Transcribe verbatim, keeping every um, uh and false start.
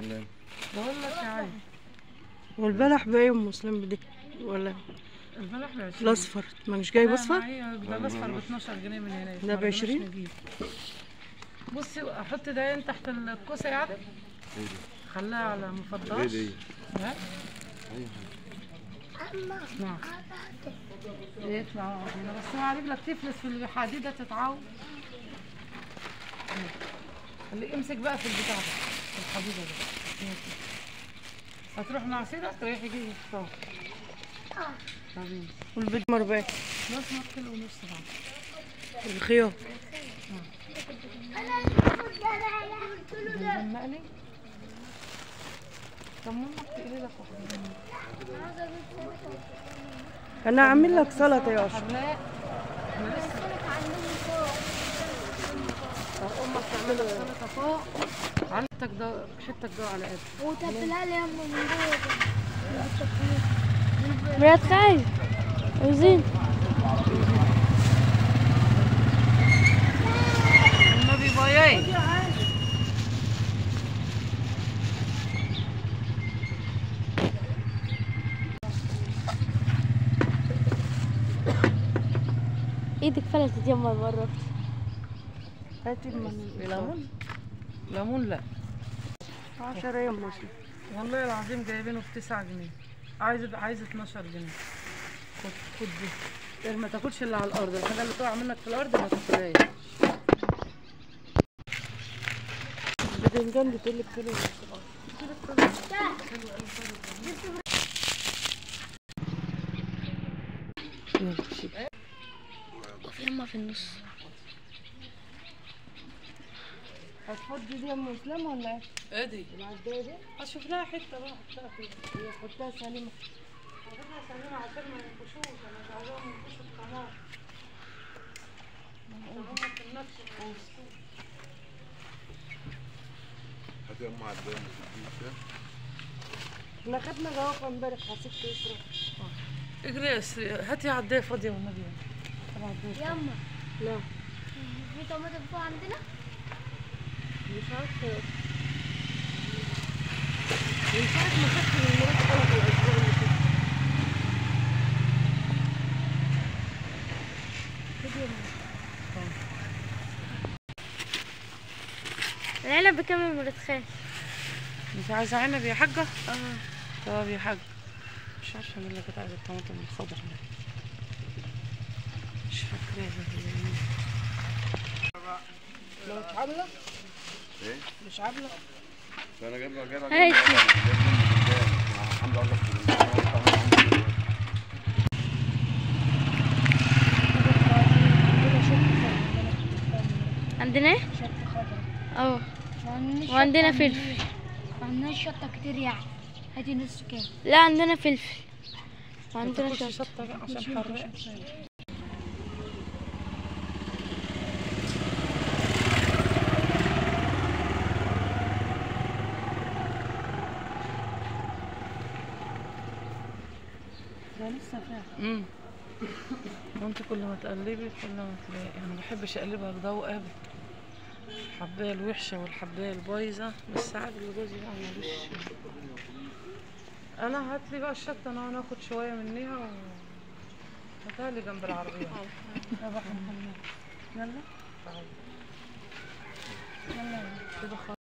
ولا بقول لك يا عايز. والبلح بايه ام مسلم بدي ولا البلح ب عشرين. الاصفر ما مش جايب اصفر؟ ده الاصفر ب اتناشر جنيه من هنا. ده ب عشرين. بصي احط ده تحت الكوسه يا عادل. خليها على مفضلات. ايه دي؟ ها؟ اسمع يطلع هنا بس مع رجلك تفلس في الحديده تتعوج. خليك امسك بقى في البتاع ده في الحديده دي. هتروح مع سيدك تريحي يجي يختار. والبيض مرباك بس ما كيلو ونص بعد. الخيار ده مقلي. طب ماما تقلي لك واحده. انا اعمل لك سلطه يا اشرف. حراق. امك تعمل لك سلطه فوق. عندك ده حتك ده على قد. وتبلها لي يا امه من جوه. مرات خايف عايزين النبي بايعي. ايدك فلتت يما المرة. هاتي الليمون. ليمون لا. عشرة يا ام مسلم. والله العظيم جايبينه بتسعة جنيه. عايز عايز اتناشر جنيه. خد خد دي. ما تاكلش اللي على الارض، الحاجه اللي تقع منك في الارض ما تاكلهاش. الباذنجان بتقول لك كيلو ونص. وفي يما في النص. هتفضي دي يا ام مسلم ولا ايه؟ ايه دي؟ العدايه دي؟ اشوف لها حته بقى احطها فيها. هي حطها سليمه. حطها سليمه عشان ما ينفشوش، انا مش عايزاهم ينفشوا القمار. هم في النفس ما يمسكوش. هات يا ام عدام في احنا خدنا جوافه امبارح حسيت يسرى. اجري يا اسري، هاتي عدايه فاضيه والنبي. يما لا في طماطم فوق عندنا. مش عارفه من ساعه ما خدت من مرات خلق الاسبوع اللي فات. العلب بكام يا مرات خال؟ انت عايزه عنب يا حاجه؟ اه. طب يا حاجه مش عارفه مين اللي كانت عايزه الطماطم الخضرا دي. مش فاكراها هي. لو مش عامله؟ ايه؟ مش عامله؟ انا جايب جايب هاتي. الحمد لله. عندنا ايه؟ شطه خضراء. اه وعندنا وعندنا شطة فلفل. من- وعندنا شطه كتير يعني. هاتي نص كام. لا عندنا فلفل ما وعندنا تاكلش شطة. شطه بقى عشان حراق. ده لسه فيها. امم وانت كل ما تقلبي كل ما تلاقي. انا ما بحبش اقلبها بضوء ابدا. الحبايه الوحشه والحبايه البايظه بس عادي اللي جوزي بقى ملوش. انا هاتلي بقى الشطه انا وناخد شويه منيها و هاتها لي جنب العربيه. يلا يلا تعالي. يلا يلا كده خلاص.